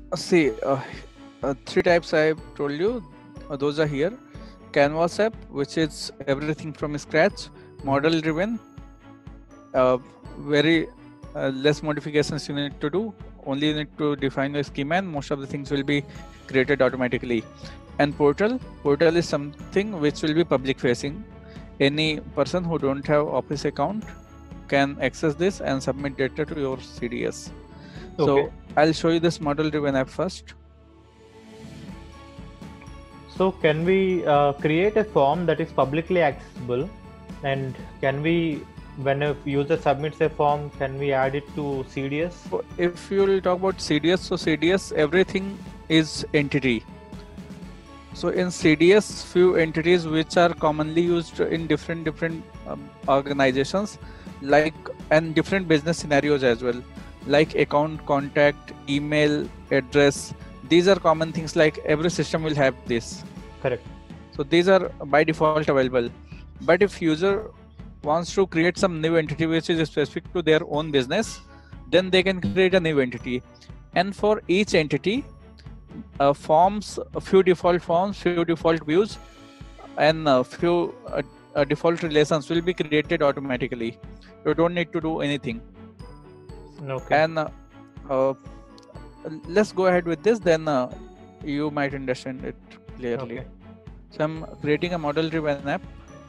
See, three types I told you. Those are here. Canvas app, which is everything from scratch. Model driven, very less modifications you need to do. Only you need to define your schema, and most of the things will be created automatically. And portal is something which will be public facing. Any person who don't have Office account can access this and submit data to your CDS. Okay. So I'll show you this model driven app first. So can we create a form that is publicly accessible, and can we, when a user submits a form, can we add it to CDS? So if you will talk about CDS, so CDS, everything is entity. So in CDS, few entities which are commonly used in different organizations, like, and different business scenarios as well, like account, contact, email, address. These are common things, like every system will have this. Correct. So these are by default available. But if user wants to create some new entity which is specific to their own business, then they can create a new entity. And for each entity, forms, a few default forms, few default views, and a few default relations will be created automatically. You don't need to do anything. Okay. And let's go ahead with this, then you might understand it clearly. Okay. So I'm creating a model driven app.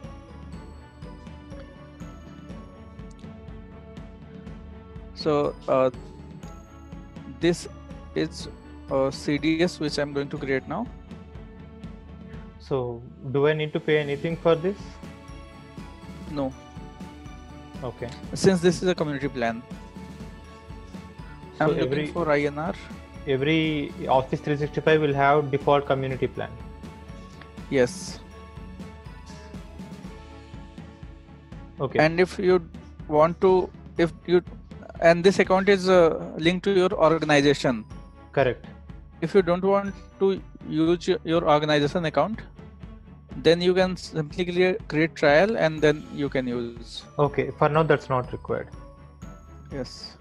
So this is CDS which I'm going to create now. So do I need to pay anything for this? No, Okay. since this is a community plan. So I'm looking for INR. every Office 365 will have default community plan. Yes. Okay. And if you want to, and this account is linked to your organization. Correct. If you don't want to use your organization account, then you can simply create trial and then you can use. Okay. For now, that's not required. Yes.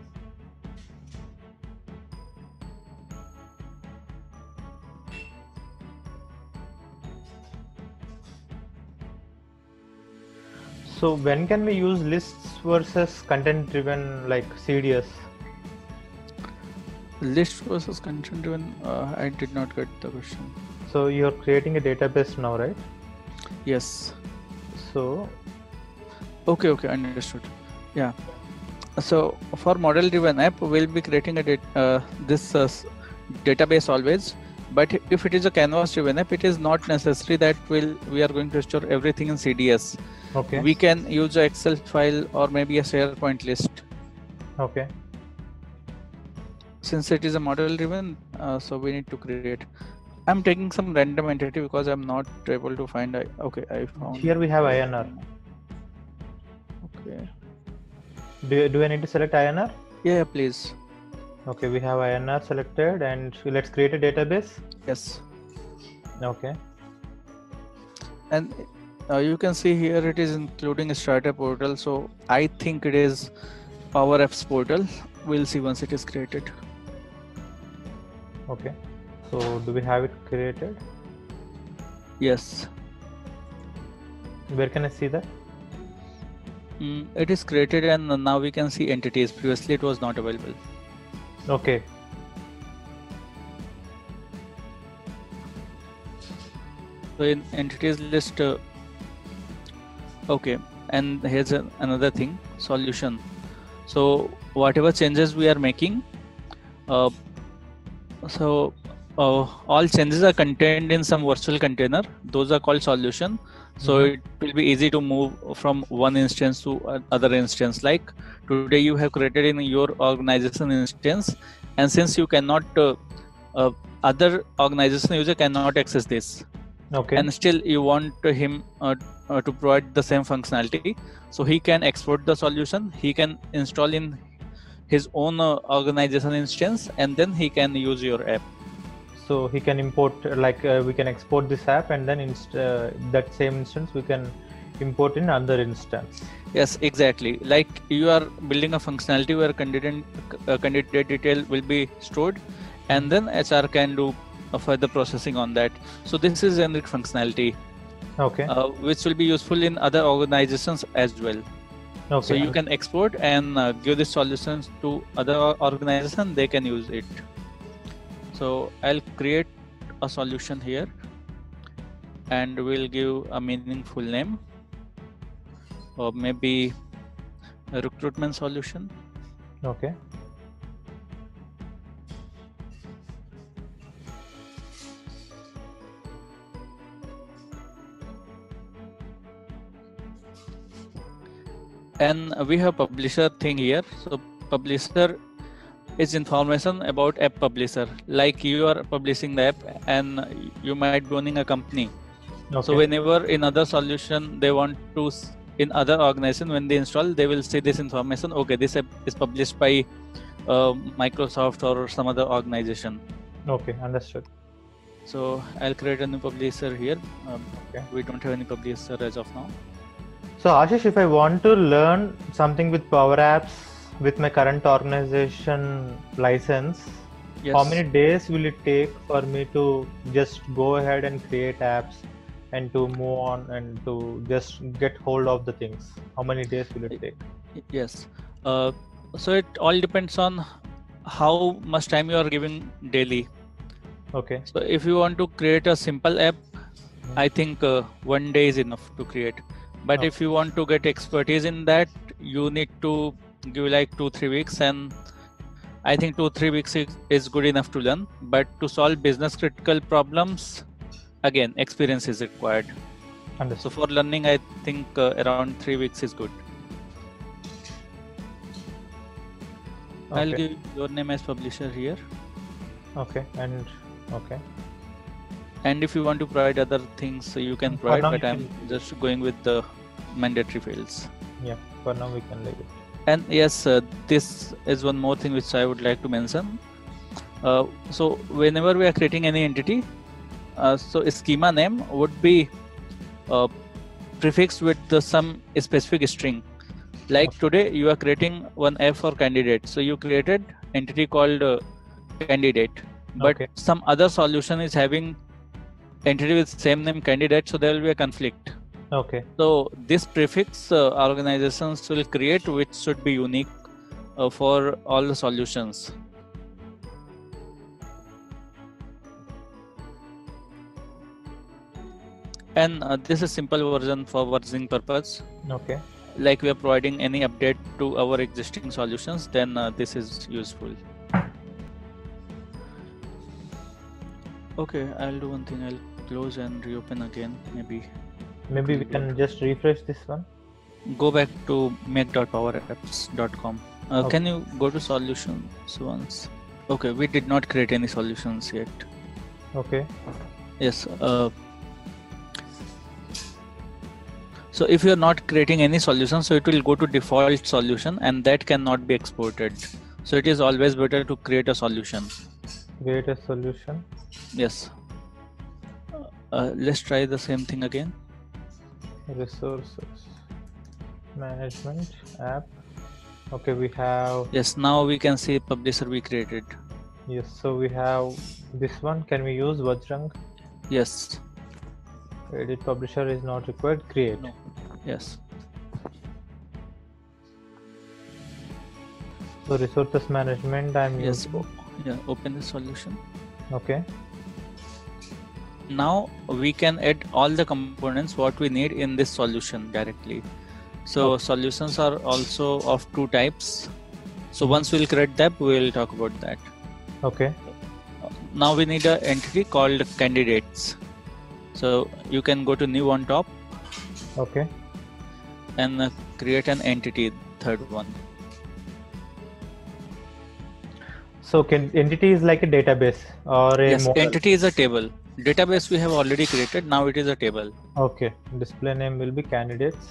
So when can we use lists versus content driven, like CDS? List versus content driven. I did not get the question. So you're creating a database now, right? Yes. So Okay, understood. Yeah. So for model driven app, we'll be creating a database always. But if it is a canvas driven app, it is not necessary that we are going to store everything in CDS. okay. We can use an Excel file or maybe a SharePoint list. Okay. Since it is a model driven, so we need to create. I'm taking some random entity because I'm not able to find. Okay, I found. Here we have INR. Okay. Do I need to select INR? Yeah, please. Okay, we have INR selected, and let's create a database. Yes. Okay. And you can see here it is including a startup portal. So I think it is PowerApps portal. We'll see once it is created. Okay. So do we have it created? Yes. Where can I see that? It is created and now we can see entities. Previously it was not available. Okay. So in entities list, okay, and here's another thing, solution. So whatever changes we are making, all changes are contained in some virtual container. Those are called solution. So it will be easy to move from one instance to other instance. Like today you have created in your organization instance, and since you cannot, other organization user cannot access this. Okay. And still you want him to provide the same functionality, so he can export the solution, he can install in his own organization instance, and then he can use your app. So he can import, we can export this app, and then that same instance we can import in another instance. Yes, exactly. Like you are building a functionality where candidate detail will be stored, and then HR can do further processing on that. So this is generic functionality, Okay. which will be useful in other organizations as well. Okay. So you can export and give the solutions to other organizations, they can use it. So I'll create a solution here and we'll give a meaningful name, or maybe a recruitment solution. Okay. And we have publisher thing here. So publisher is information about app publisher, like you are publishing the app and you might be owning a company. Okay. So whenever in other solution they want to, in other organization, when they install, they will see this information. Okay, this app is published by Microsoft or some other organization. Okay, understood. So I'll create a new publisher here. Okay. We don't have any publisher as of now. So Ashish, if I want to learn something with PowerApps with my current organization license, Yes. how many days will it take for me to just go ahead and create apps and to move on and to just get hold of the things? How many days will it take? Yes. So it all depends on how much time you are giving daily. Okay. So if you want to create a simple app, I think 1 day is enough to create. But if you want to get expertise in that, you need to give like 2-3 weeks, and I think 2-3 weeks is good enough to learn. But to solve business critical problems, again, experience is required. Understood. So for learning, I think around 3 weeks is good. Okay. I'll give your name as publisher here. Okay. And okay. And if you want to provide other things, so you can For provide, now but you I'm just going with the mandatory fields. Yeah. For now we can leave it. And yes, this is one more thing which I would like to mention. So whenever we are creating any entity, so schema name would be prefixed with some specific string. Like today you are creating one app for candidate, so you created entity called candidate, but Okay. some other solution is having entity with same name candidate, so there will be a conflict. Okay. So this prefix organizations will create, which should be unique for all the solutions. And this is simple version for versioning purpose. Okay. Like we are providing any update to our existing solutions, then this is useful. Okay, I'll do one thing. I'll close and reopen again. Maybe We can just refresh this one. go back to make.powerapps.com. Okay. Can you go to solutions once? Okay, we did not create any solutions yet. Okay. Yes. So if you are not creating any solution, so it will go to default solution, and that cannot be exported. So it is always better to create a solution. Create a solution. Yes. Let's try the same thing again. Resources management app. Okay, we have. Yes, now we can see publisher we created. Yes, so we have this one. Can we use Vajrang? Yes. Edit publisher is not required. Create. No. Yes. So resources management I'm Yes. using. Yeah. Open the solution. Okay. Now we can add all the components what we need in this solution directly. So Okay. solutions are also of two types. So once we'll create that, we'll talk about that. Okay. Now we need an entity called candidates. So you can go to new on top Okay. and create an entity, third one. So entity is like a database or a Yes, model? entity is a table. Database we have already created. Now it is a table. Okay. Display name will be candidates.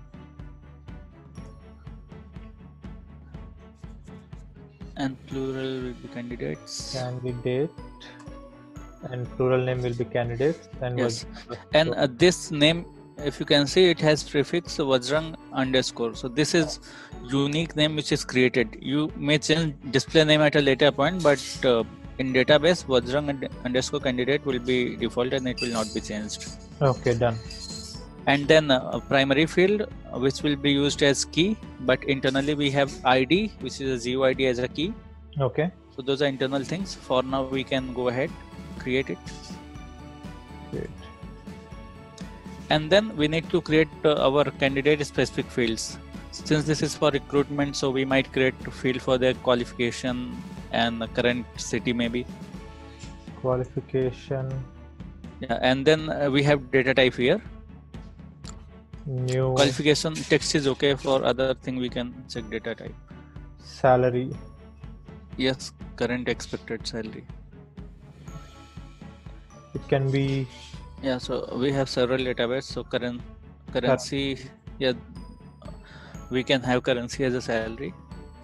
And plural will be candidates. Candidate. And plural name will be candidates. And Yes. And this name, if you can see, it has prefix Vajrang _. So this is unique name which is created. You may change display name at a later point, but in database, Vajrang _ will be default and it will not be changed. Okay, done. And then a primary field which will be used as key, but internally we have ID, which is a GUID as a key. Okay. So those are internal things. For now, we can go ahead, create it. Great. And then we need to create our candidate specific fields. Since this is for recruitment, so we might create a field for their qualification and the current city maybe. Qualification. Yeah, and then we have data type here. New. Qualification text is okay. For other thing, we can check data type. Salary. Yes, current expected salary. It can be. Yeah, so we have several database. So currency. Yeah, we can have currency as a salary.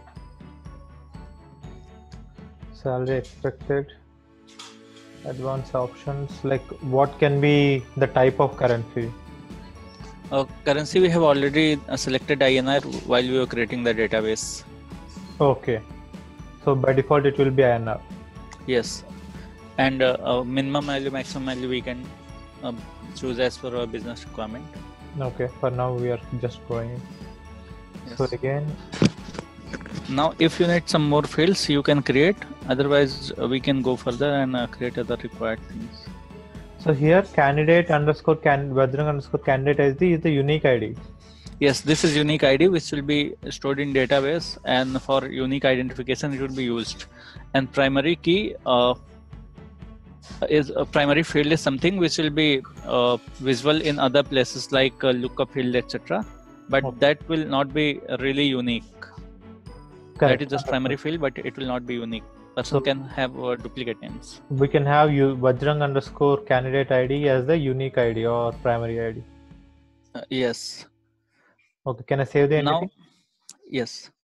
Salary expected. Advanced options. Like what can be the type of currency? Currency we have already selected INR while we were creating the database. Okay. So by default it will be INR. Yes. And minimum value, maximum value we can choose as per our business requirement. Okay. For now we are just going. Yes. So again. Now if you need some more fields you can create. Otherwise we can go further and create other required things. So here candidate _ Vajrang _ candidate ID is the unique ID. Yes, this is unique ID which will be stored in database, and for unique identification it will be used. And primary key is a primary field is something which will be visible in other places like lookup field, etc. But Okay. that will not be really unique. Correct. That is just primary field, but it will not be unique. Person can have duplicate names. We can have Vajrang _ candidate ID as the unique ID or primary ID. Yes. Okay, can I save the entity? Now, yes.